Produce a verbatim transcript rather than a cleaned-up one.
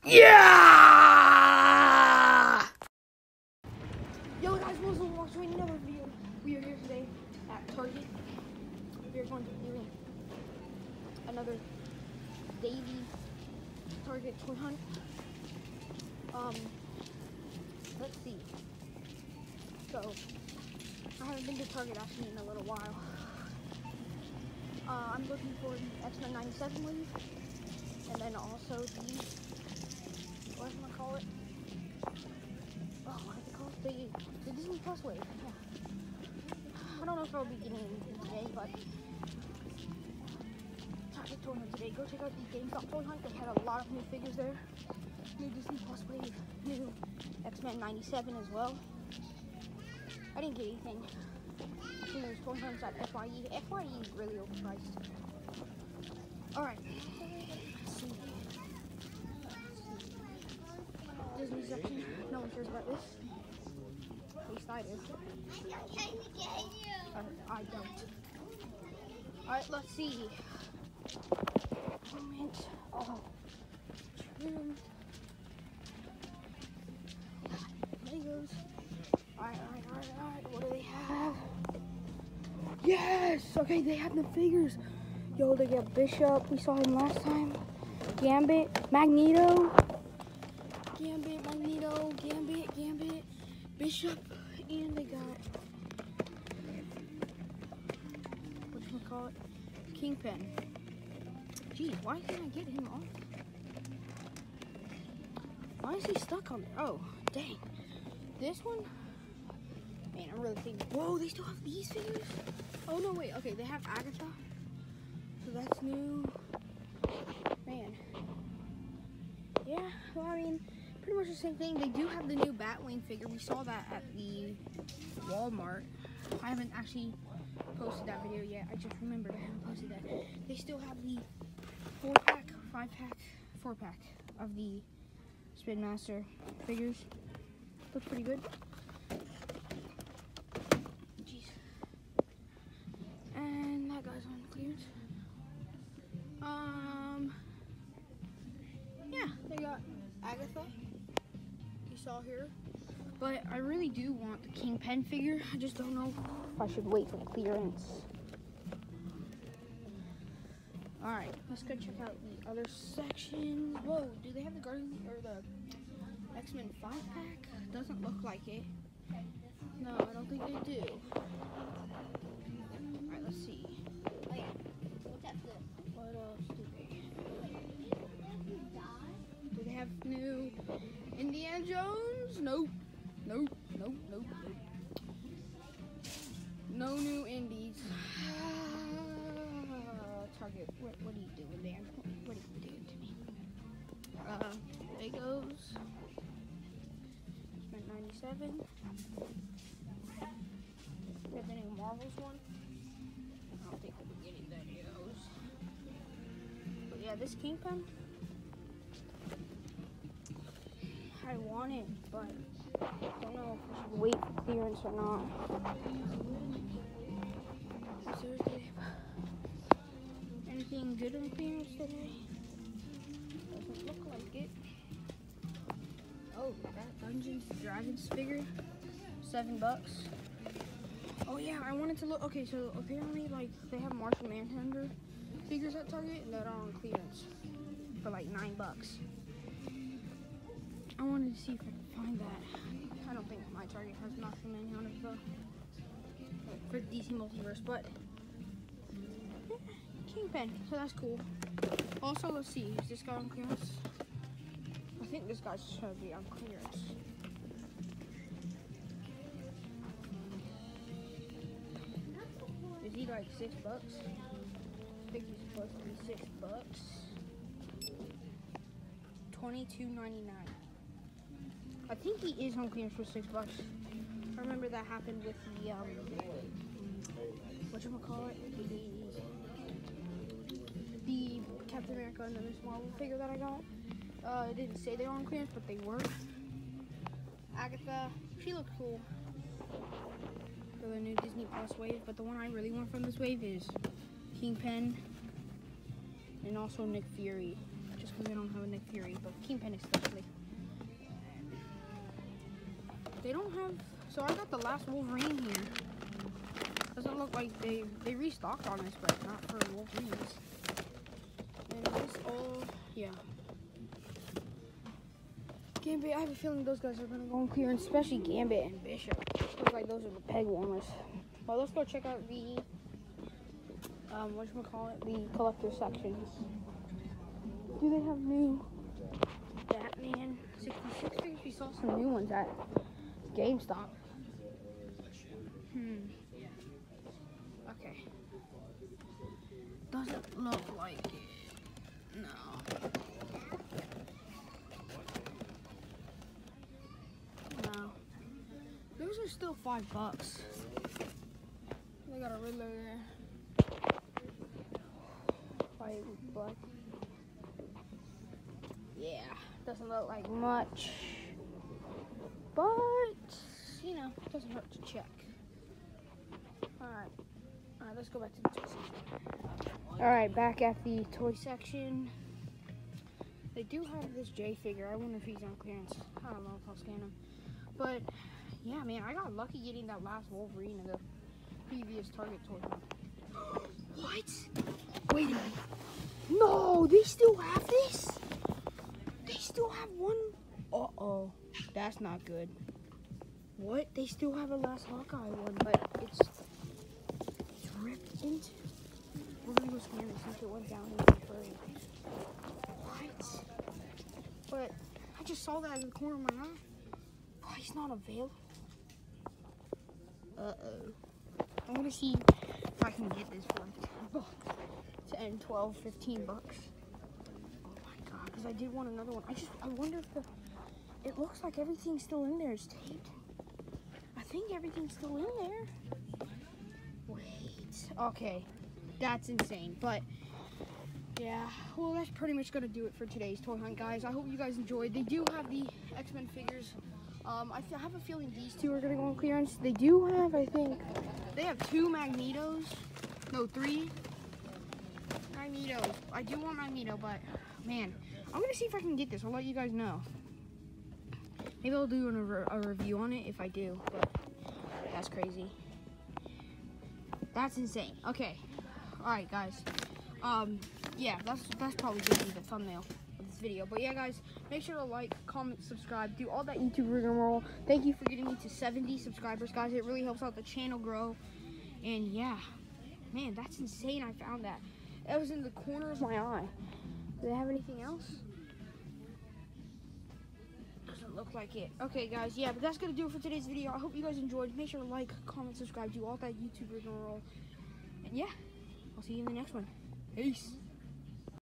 Yeah! Yo guys, what's up? Watch another video. We are here today at Target. We are going to be doing another daily Target toy hunt. Um, let's see. So, I haven't been to Target actually in a little while. Uh, I'm looking for the X Men ninety-seven wave, and then also the, what am I call it? Oh, what is it called? The, the Disney Plus wave. Yeah. I don't know if I'll be getting anything today, but Target toy hunt today. Go check out the GameStop toy hunt. They had a lot of new figures there. New Disney Plus wave, new X Men ninety-seven as well. I didn't get anything. I think there's toy hunts at F Y E. F Y E is really overpriced. Alright. Disney section. No one cares about this. At least I do. Uh, I don't. Alright, let's see. Moment. Oh. Trim. Legos. Alright, alright, alright, alright. What do they have? Yes! Okay, they have the figures. Yo, they got Bishop. We saw him last time. Gambit. Magneto. Gambit, Magneto, Gambit, Gambit, Bishop, and they got, whatchamacallit, Kingpin. Geez, why can't I get him off? Why is he stuck on there? Oh, dang. This one? Man, I'm really thinking, whoa, they still have these figures? Oh, no, wait, okay, they have Agatha. So that's new. Man. Yeah, well, I mean, pretty much the same thing. They do have the new Batwing figure. We saw that at the Walmart. I haven't actually posted that video yet. I just remembered I haven't posted that. They still have the four pack, five pack, four pack of the Spin Master figures. Look pretty good. Jeez. And that guy's on clearance. Um, yeah, they got Agatha. Saw here, but I really do want the Kingpin figure. I just don't know if I should wait for clearance. All right, let's go check out the other sections. Whoa, do they have the Guardian or the X Men five pack? Doesn't look like it. No, I don't think they do. All right, let's see. What else do they? Do they have new Indiana Jones? Nope. Nope. Nope. Nope. Nope. No new indies. Target, what, what are you doing, man? What are you doing to me? Uh, Legos. X Men ninety-seven. We have the new Marvels one. I don't think we'll be getting any of those. But yeah, this Kingpin, I want it, but I don't know if I should wait for clearance or not. Seriously, anything good on clearance today? Doesn't look like it. Oh, that Dungeons and Dragons figure, seven bucks. Oh yeah, I wanted to look. Okay, so apparently, like, they have Martian Manhunter figures at Target that are on clearance for like nine bucks. I wanted to see if I could find that. I don't think my Target has Martian Manhunter for, for D C Multiverse, but yeah, Kingpin, so that's cool. Also, let's see, is this guy on clearance? I think this guy should be on clearance. Is he like six bucks? I think he's supposed to be six bucks. twenty-two ninety-nine. I think he is on clearance for six bucks. I remember that happened with the um, whatchamacallit, the the Captain America and the Miss Marvel figure that I got. Uh, it didn't say they were on clearance, but they were. Agatha, she looked cool for the new Disney Plus wave, but the one I really want from this wave is Kingpin and also Nick Fury. Just because I don't have a Nick Fury, but Kingpin especially. They don't have, so I got the last Wolverine here. Doesn't look like they, they restocked on this, but not for Wolverines. And this all, yeah. Gambit, I have a feeling those guys are going to go on clearance, especially Gambit and Bishop. Looks like those are the peg warmers. Well, let's go check out the, um, whatchamacallit, the collector sections. Do they have new Batman sixty-six figures? We saw some new ones at GameStop. Hmm. Okay. Doesn't look like it. No. No. Those are still five bucks. They got a Riddler there. White, black. Yeah, doesn't look like much. But, you know, it doesn't hurt to check. Alright. Alright, let's go back to the toy section. Alright, back at the toy section. They do have this J figure. I wonder if he's on clearance. I don't know if I'll scan him. But, yeah, man, I got lucky getting that last Wolverine of the previous Target toy. What? Wait a minute. No, they still have this? They still have one? Uh-oh. That's not good. What? They still have a last Hawkeye one, but it's, it's ripped into. We're gonna go scan this since it went down in the furry. What? But I just saw that in the corner of my eye. Oh, he's not available. Uh-oh. I'm gonna see if I can get this for like ten bucks. ten, twelve, fifteen bucks. Oh my god, because I did want another one. I just, I wonder if the, it looks like everything's still in there. It's taped. I think everything's still in there. Wait. Okay. That's insane. But, yeah. Well, that's pretty much going to do it for today's toy hunt, guys. I hope you guys enjoyed. They do have the X-Men figures. Um, I, I have a feeling these two are going to go on clearance. They do have, I think, they have two Magnetos. No, three Magnetos. I do want Magneto, but, man, I'm going to see if I can get this. I'll let you guys know. Maybe I'll do an, a review on it if I do, but that's crazy. That's insane. Okay. Alright, guys. Um, yeah, that's, that's probably going to be the thumbnail of this video. But, yeah, guys, make sure to like, comment, subscribe, do all that YouTube rigmarole. Thank you for getting me to seventy subscribers, guys. It really helps out the channel grow. And, yeah. Man, that's insane. I found that. That was in the corner of my eye. Do they have anything else? Look like it. Okay, guys, yeah, but that's gonna do it for today's video. I hope you guys enjoyed. Make sure to like, comment, subscribe, do all that YouTube rigmarole. And yeah, I'll see you in the next one. Peace.